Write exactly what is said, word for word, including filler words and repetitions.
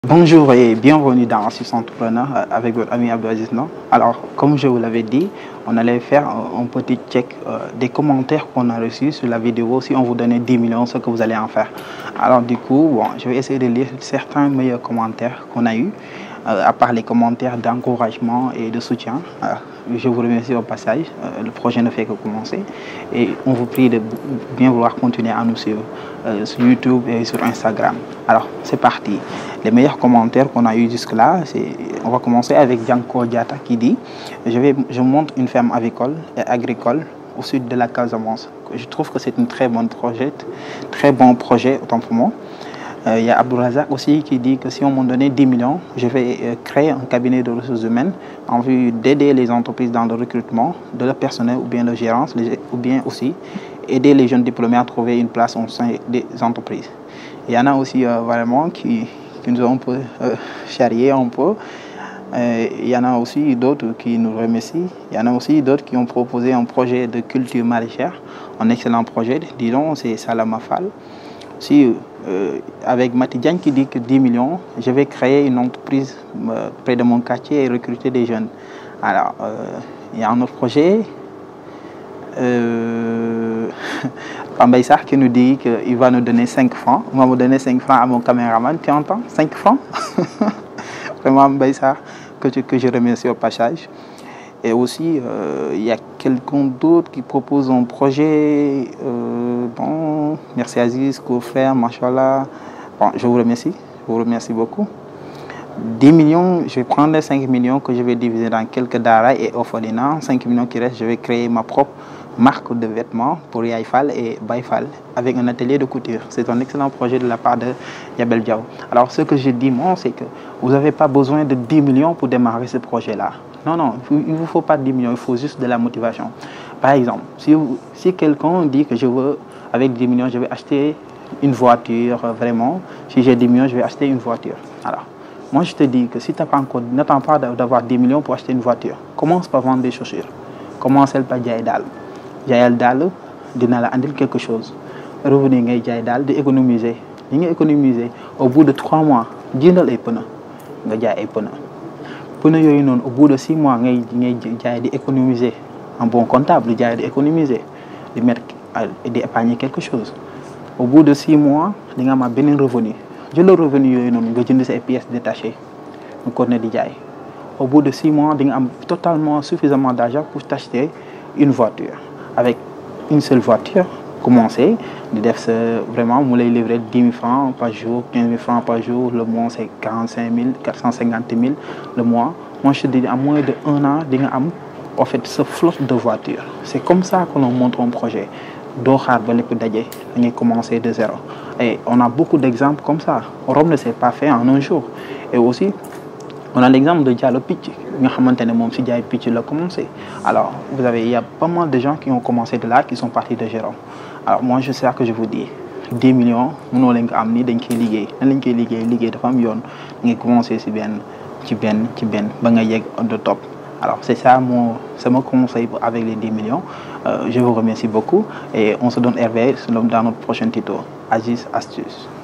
Bonjour et bienvenue dans Astuces Entrepreneur avec votre ami Abdou Aziz Non. Alors, comme je vous l'avais dit, on allait faire un petit check euh, des commentaires qu'on a reçus sur la vidéo. Si on vous donnait dix millions, ce que vous allez en faire. Alors, du coup, bon, je vais essayer de lire certains meilleurs commentaires qu'on a eus, euh, à part les commentaires d'encouragement et de soutien. Euh, je vous remercie au passage. Euh, le projet ne fait que commencer. Et on vous prie de bien vouloir continuer à nous suivre euh, sur YouTube et sur Instagram. Alors, c'est parti. Les meilleurs commentaires qu'on a eu jusque-là, on va commencer avec Janko Diata qui dit je, vais, je monte une ferme avicole et agricole au sud de la Casamance. Je trouve que c'est un très bon projet, très bon projet, autant pour moi. Il euh, y a Abdourazak aussi qui dit que si on m'en donnait dix millions, je vais euh, créer un cabinet de ressources humaines en vue d'aider les entreprises dans le recrutement de leur personnel ou bien de gérance, ou bien aussi aider les jeunes diplômés à trouver une place au sein des entreprises. Il y en a aussi euh, vraiment qui qui nous ont un peu euh, charrié un peu. Euh, il y en a aussi d'autres qui nous remercient. Il y en a aussi d'autres qui ont proposé un projet de culture maraîchère, un excellent projet, disons, c'est Salama Fall. Aussi, euh, avec Matidiane qui dit que dix millions, je vais créer une entreprise euh, près de mon quartier et recruter des jeunes. Alors, euh, il y a un autre projet. Euh, Pambaïsar qui nous dit qu'il va nous donner cinq francs. On va me donner cinq francs à mon caméraman, tu entends? cinq francs. Vraiment, Mbaïsar, que, que je remercie au passage. Et aussi, euh, il y a quelqu'un d'autre qui propose un projet. Euh, bon, merci Aziz, co-frère, machallah. Bon, je vous remercie, je vous remercie beaucoup. dix millions, je vais prendre les cinq millions que je vais diviser dans quelques daras et orphelinats. cinq millions qui restent, je vais créer ma propre marque de vêtements pour Yaïfal et Baïfal avec un atelier de couture. C'est un excellent projet de la part de Yabel Diaw. Alors ce que je dis moi, c'est que vous n'avez pas besoin de dix millions pour démarrer ce projet-là. Non, non, il ne vous faut pas dix millions, il faut juste de la motivation. Par exemple, si, si quelqu'un dit que je veux, avec dix millions, je vais acheter une voiture, vraiment, si j'ai dix millions, je vais acheter une voiture. Alors, moi je te dis que si tu n'as pas encore, n'attends pas d'avoir dix millions pour acheter une voiture, commence par vendre des chaussures. Commence par Djaï Dal. Djaï Dal, dina la andil quelque chose. Revenez ngay Djaï Dal, d'économiser. économiser. Au bout de trois mois, jëndal ay pneus. Nga jaay ay pneus. Pneus yoyu non, au bout de six mois, ngay ngay jaay di économiser. Un bon comptable, jaay di économiser. De mettre et d'épargner quelque chose. Au bout de six mois, di nga am benen revenu. Je le revenu yoyu non, nga jënd ces pièces détachées. Nga continuer di jaay. Au bout de six mois, di nga am totalement suffisamment d'argent pour t'acheter une voiture. Avec une seule voiture, commencer, de faire vraiment, vous les livrer dix mille francs par jour, quinze mille francs par jour, le mois c'est quarante-cinq mille, quatre cent cinquante mille le mois. Moi je te dis, à moins d'un an, vous avez en fait ce flotte de voitures. C'est comme ça que l'on montre un projet. D'Ohar, on a commencé de zéro. Et on a beaucoup d'exemples comme ça. Rome ne s'est pas fait en un jour. Et aussi, on a l'exemple de Diallo Pitch. Si Diallo Pitch l'a commencé. Alors, vous avez, il y a pas mal de gens qui ont commencé de là, qui sont partis de Jérôme. Alors, moi, je sais ce que je vous dis. dix millions, nous avons amené des qui ligués. Nous avons ligué, ligué de femmes, nous avons commencé si bien, si bien, si bien, de top. Alors, c'est ça mon, mon conseil avec les dix millions. Euh, je vous remercie beaucoup et on se donne R V dans notre prochain tuto. Aziz Astuces.